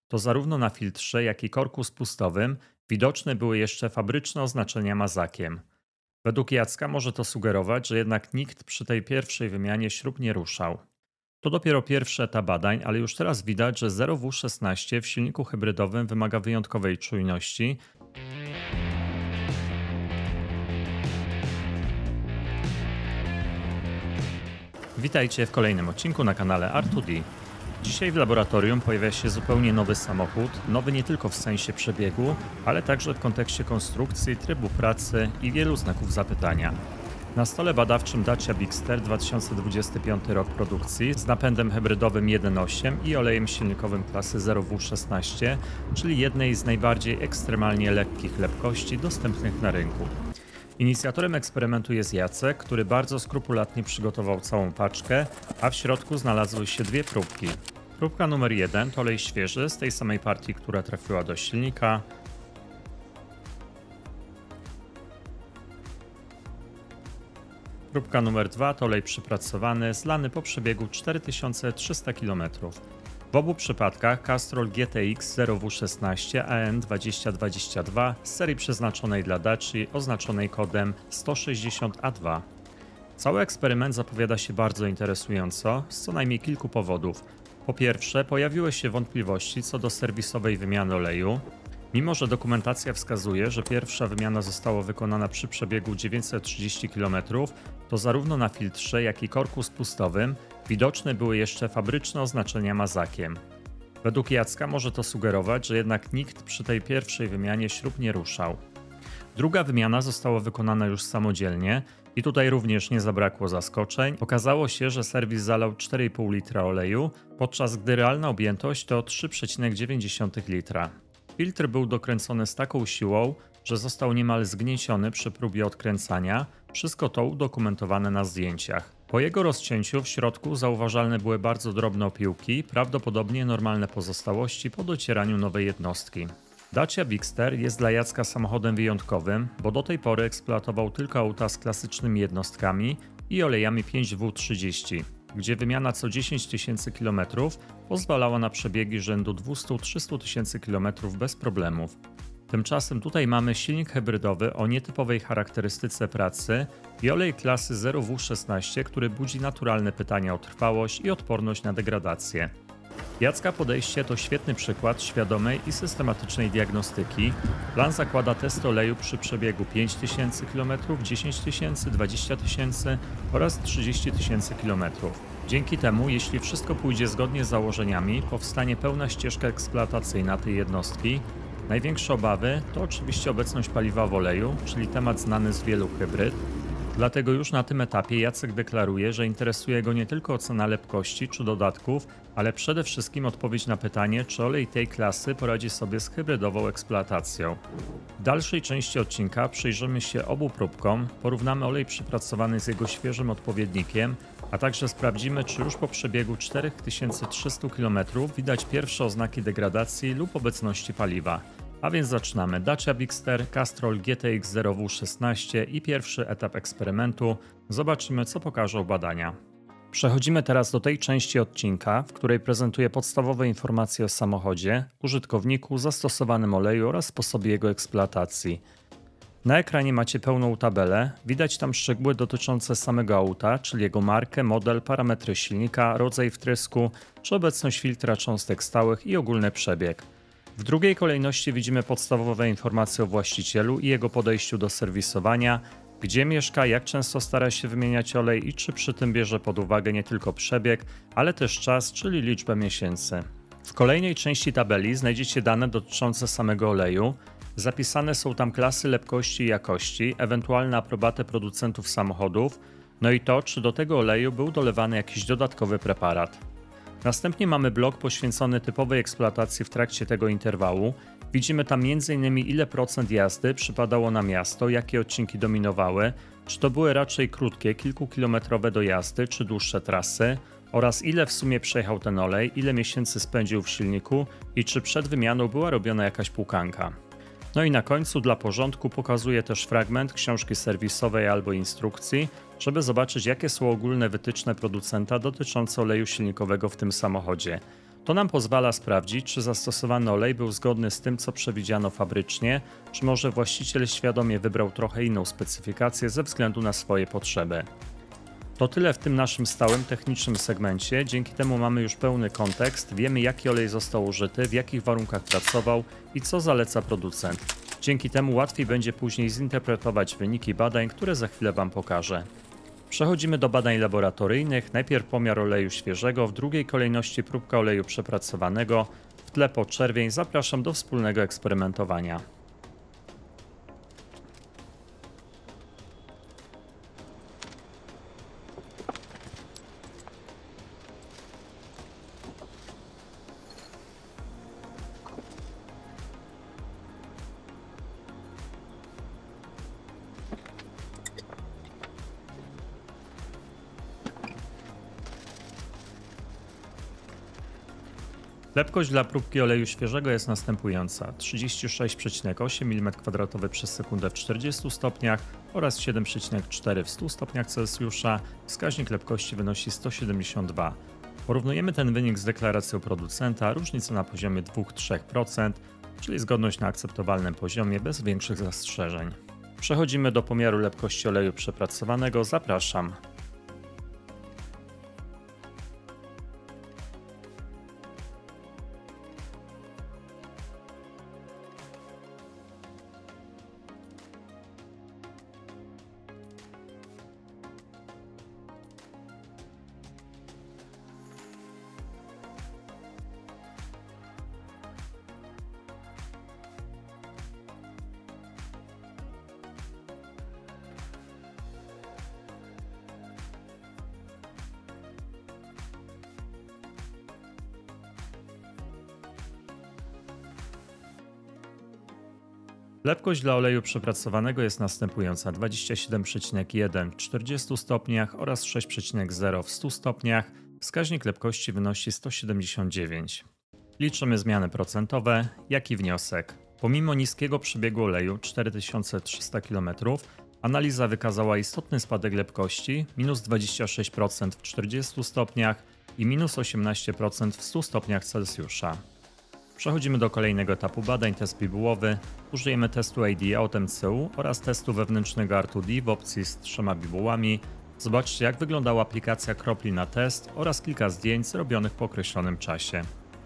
to zarówno na filtrze, jak i korku spustowym widoczne były jeszcze fabryczne oznaczenia mazakiem. Według Jacka może to sugerować, że jednak nikt przy tej pierwszej wymianie śrub nie ruszał. To dopiero pierwszy etap badań, ale już teraz widać, że 0W16 w silniku hybrydowym wymaga wyjątkowej czujności. Witajcie w kolejnym odcinku na kanale R2D. Dzisiaj w laboratorium pojawia się zupełnie nowy samochód, nowy nie tylko w sensie przebiegu, ale także w kontekście konstrukcji, trybu pracy i wielu znaków zapytania. Na stole badawczym Dacia Bigster 2025 rok produkcji z napędem hybrydowym 1.8 i olejem silnikowym klasy 0W16, czyli jednej z najbardziej ekstremalnie lekkich lepkości dostępnych na rynku. Inicjatorem eksperymentu jest Jacek, który bardzo skrupulatnie przygotował całą paczkę, a w środku znalazły się dwie próbki. Próbka numer 1 to olej świeży z tej samej partii, która trafiła do silnika. Próbka numer 2 to olej przypracowany, zlany po przebiegu 4300 km. W obu przypadkach Castrol GTX 0W16 AN2022 z serii przeznaczonej dla Daci oznaczonej kodem 160A2. Cały eksperyment zapowiada się bardzo interesująco z co najmniej kilku powodów. Po pierwsze, pojawiły się wątpliwości co do serwisowej wymiany oleju. Mimo że dokumentacja wskazuje, że pierwsza wymiana została wykonana przy przebiegu 930 km, to zarówno na filtrze, jak i korku spustowym widoczne były jeszcze fabryczne oznaczenia mazakiem. Według Jacka może to sugerować, że jednak nikt przy tej pierwszej wymianie śrub nie ruszał. Druga wymiana została wykonana już samodzielnie i tutaj również nie zabrakło zaskoczeń. Okazało się, że serwis zalał 4,5 litra oleju, podczas gdy realna objętość to 3,9 litra. Filtr był dokręcony z taką siłą, że został niemal zgnieciony przy próbie odkręcania, wszystko to udokumentowane na zdjęciach. Po jego rozcięciu w środku zauważalne były bardzo drobne opiłki, prawdopodobnie normalne pozostałości po docieraniu nowej jednostki. Dacia Bigster jest dla Jacka samochodem wyjątkowym, bo do tej pory eksploatował tylko auta z klasycznymi jednostkami i olejami 5W30, gdzie wymiana co 10 tysięcy km pozwalała na przebiegi rzędu 200-300 tysięcy km bez problemów. Tymczasem tutaj mamy silnik hybrydowy o nietypowej charakterystyce pracy i olej klasy 0W16, który budzi naturalne pytania o trwałość i odporność na degradację. Jacka podejście to świetny przykład świadomej i systematycznej diagnostyki. Plan zakłada test oleju przy przebiegu 5000 km, 10 tysięcy, 20 tysięcy oraz 30 tysięcy km. Dzięki temu, jeśli wszystko pójdzie zgodnie z założeniami, powstanie pełna ścieżka eksploatacyjna tej jednostki. Największe obawy to oczywiście obecność paliwa w oleju, czyli temat znany z wielu hybryd. Dlatego już na tym etapie Jacek deklaruje, że interesuje go nie tylko ocena lepkości czy dodatków, ale przede wszystkim odpowiedź na pytanie, czy olej tej klasy poradzi sobie z hybrydową eksploatacją. W dalszej części odcinka przyjrzymy się obu próbkom, porównamy olej przypracowany z jego świeżym odpowiednikiem, a także sprawdzimy, czy już po przebiegu 4300 km widać pierwsze oznaki degradacji lub obecności paliwa. A więc zaczynamy. Dacia Bigster, Castrol GTX 0W16 i pierwszy etap eksperymentu. Zobaczymy, co pokażą badania. Przechodzimy teraz do tej części odcinka, w której prezentuję podstawowe informacje o samochodzie, użytkowniku, zastosowanym oleju oraz sposobie jego eksploatacji. Na ekranie macie pełną tabelę, widać tam szczegóły dotyczące samego auta, czyli jego markę, model, parametry silnika, rodzaj wtrysku, czy obecność filtra cząstek stałych i ogólny przebieg. W drugiej kolejności widzimy podstawowe informacje o właścicielu i jego podejściu do serwisowania, gdzie mieszka, jak często stara się wymieniać olej i czy przy tym bierze pod uwagę nie tylko przebieg, ale też czas, czyli liczbę miesięcy. W kolejnej części tabeli znajdziecie dane dotyczące samego oleju. Zapisane są tam klasy lepkości i jakości, ewentualne aprobatę producentów samochodów, no i to, czy do tego oleju był dolewany jakiś dodatkowy preparat. Następnie mamy blok poświęcony typowej eksploatacji w trakcie tego interwału. Widzimy tam m.in. ile procent jazdy przypadało na miasto, jakie odcinki dominowały, czy to były raczej krótkie, kilkukilometrowe dojazdy, czy dłuższe trasy, oraz ile w sumie przejechał ten olej, ile miesięcy spędził w silniku i czy przed wymianą była robiona jakaś płukanka. No i na końcu dla porządku pokazuję też fragment książki serwisowej albo instrukcji, żeby zobaczyć jakie są ogólne wytyczne producenta dotyczące oleju silnikowego w tym samochodzie. To nam pozwala sprawdzić, czy zastosowany olej był zgodny z tym, co przewidziano fabrycznie, czy może właściciel świadomie wybrał trochę inną specyfikację ze względu na swoje potrzeby. To tyle w tym naszym stałym technicznym segmencie, dzięki temu mamy już pełny kontekst, wiemy jaki olej został użyty, w jakich warunkach pracował i co zaleca producent. Dzięki temu łatwiej będzie później zinterpretować wyniki badań, które za chwilę Wam pokażę. Przechodzimy do badań laboratoryjnych, najpierw pomiar oleju świeżego, w drugiej kolejności próbka oleju przepracowanego, w tle podczerwień. Zapraszam do wspólnego eksperymentowania. Lepkość dla próbki oleju świeżego jest następująca: 36,8 mm² przez sekundę w 40 stopniach oraz 7,4 w 100 stopniach Celsjusza. Wskaźnik lepkości wynosi 172. Porównujemy ten wynik z deklaracją producenta, różnica na poziomie 2-3%, czyli zgodność na akceptowalnym poziomie bez większych zastrzeżeń. Przechodzimy do pomiaru lepkości oleju przepracowanego. Zapraszam. Lepkość dla oleju przepracowanego jest następująca: 27,1 w 40 stopniach oraz 6,0 w 100 stopniach. Wskaźnik lepkości wynosi 179. Liczymy zmiany procentowe. Jaki wniosek? Pomimo niskiego przebiegu oleju 4300 km, analiza wykazała istotny spadek lepkości, minus 26% w 40 stopniach i minus 18% w 100 stopniach Celsjusza. Przechodzimy do kolejnego etapu badań, test bibułowy. Użyjemy testu ADA od MCU oraz testu wewnętrznego R2D w opcji z 3 bibułami. Zobaczcie, jak wyglądała aplikacja kropli na test oraz kilka zdjęć zrobionych po określonym czasie.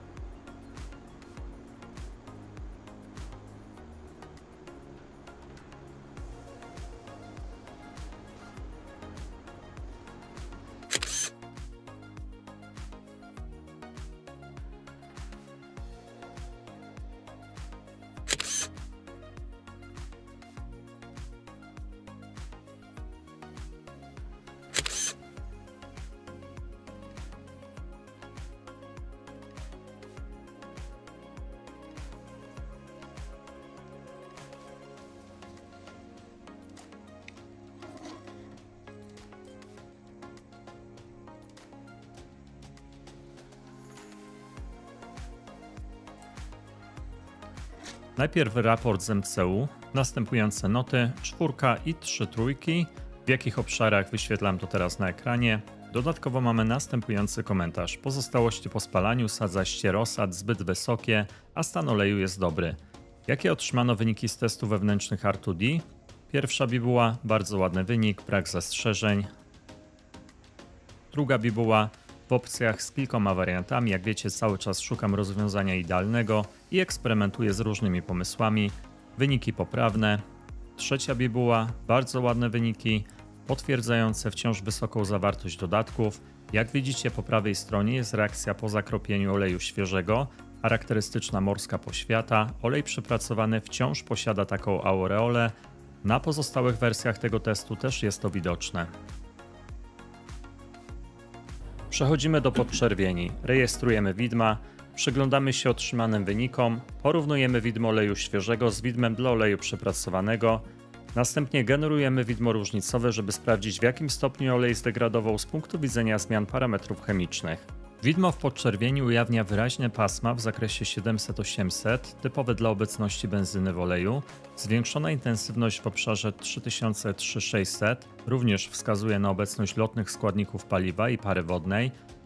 Najpierw raport z MCU, następujące noty, 4 i 3 trójki. W jakich obszarach wyświetlam to teraz na ekranie. Dodatkowo mamy następujący komentarz: pozostałości po spalaniu, sadza ścierosad zbyt wysokie, a stan oleju jest dobry. Jakie otrzymano wyniki z testu wewnętrznych R2D? Pierwsza bibuła, bardzo ładny wynik, brak zastrzeżeń. Druga bibuła, w opcjach z kilkoma wariantami. Jak wiecie, cały czas szukam rozwiązania idealnego i eksperymentuję z różnymi pomysłami. Wyniki poprawne. Trzecia bibuła, bardzo ładne wyniki, potwierdzające wciąż wysoką zawartość dodatków. Jak widzicie, po prawej stronie jest reakcja po zakropieniu oleju świeżego, charakterystyczna morska poświata. Olej przepracowany wciąż posiada taką aureolę. Na pozostałych wersjach tego testu też jest to widoczne. Przechodzimy do podczerwieni. Rejestrujemy widma, przyglądamy się otrzymanym wynikom, porównujemy widmo oleju świeżego z widmem dla oleju przepracowanego. Następnie generujemy widmo różnicowe, żeby sprawdzić, w jakim stopniu olej zdegradował z punktu widzenia zmian parametrów chemicznych. Widmo w podczerwieni ujawnia wyraźne pasma w zakresie 700-800, typowe dla obecności benzyny w oleju. Zwiększona intensywność w obszarze 3000-3600 również wskazuje na obecność lotnych składników paliwa i pary wodnej.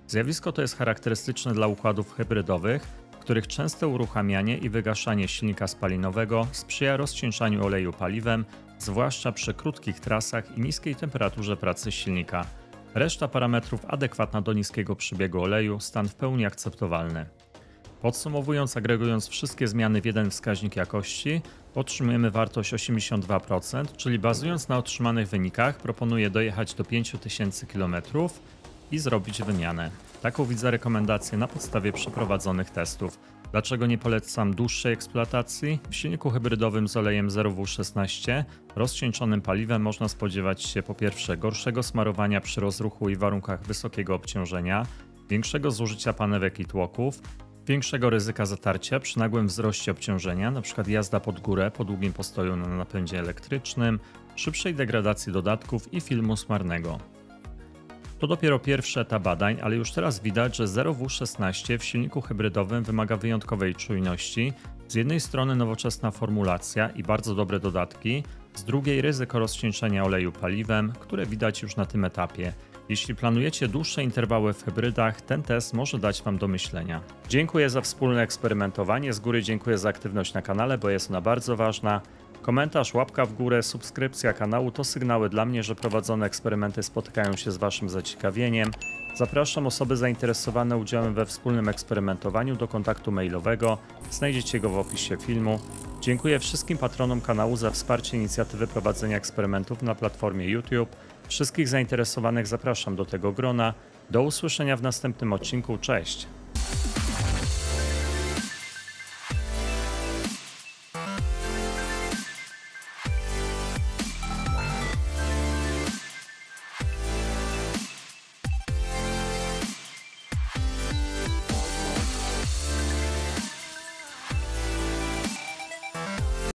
Zjawisko to jest charakterystyczne dla układów hybrydowych, w których częste uruchamianie i wygaszanie silnika spalinowego sprzyja rozcieńczaniu oleju paliwem, zwłaszcza przy krótkich trasach i niskiej temperaturze pracy silnika. Reszta parametrów adekwatna do niskiego przebiegu oleju, stan w pełni akceptowalny. Podsumowując, agregując wszystkie zmiany w jeden wskaźnik jakości, otrzymujemy wartość 82%, czyli bazując na otrzymanych wynikach proponuję dojechać do 5000 km i zrobić wymianę. Taką widzę rekomendację na podstawie przeprowadzonych testów. Dlaczego nie polecam dłuższej eksploatacji? W silniku hybrydowym z olejem 0W16 rozcieńczonym paliwem można spodziewać się po pierwsze gorszego smarowania przy rozruchu i warunkach wysokiego obciążenia, większego zużycia panewek i tłoków, większego ryzyka zatarcia przy nagłym wzroście obciążenia, np. jazda pod górę po długim postoju na napędzie elektrycznym, szybszej degradacji dodatków i filmu smarnego. To dopiero pierwszy etap badań, ale już teraz widać, że 0W16 w silniku hybrydowym wymaga wyjątkowej czujności. Z jednej strony nowoczesna formulacja i bardzo dobre dodatki, z drugiej ryzyko rozcieńczenia oleju paliwem, które widać już na tym etapie. Jeśli planujecie dłuższe interwały w hybrydach, ten test może dać Wam do myślenia. Dziękuję za wspólne eksperymentowanie, z góry dziękuję za aktywność na kanale, bo jest ona bardzo ważna. Komentarz, łapka w górę, subskrypcja kanału to sygnały dla mnie, że prowadzone eksperymenty spotykają się z Waszym zaciekawieniem. Zapraszam osoby zainteresowane udziałem we wspólnym eksperymentowaniu do kontaktu mailowego. Znajdziecie go w opisie filmu. Dziękuję wszystkim patronom kanału za wsparcie inicjatywy prowadzenia eksperymentów na platformie YouTube. Wszystkich zainteresowanych zapraszam do tego grona. Do usłyszenia w następnym odcinku. Cześć!